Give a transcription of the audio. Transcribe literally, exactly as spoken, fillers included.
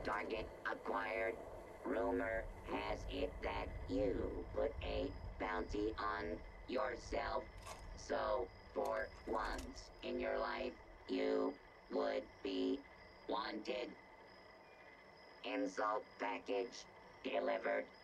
Target acquired. Rumor has it that you put a bounty on yourself. So, for once in your life, you would be wanted. Insult package delivered.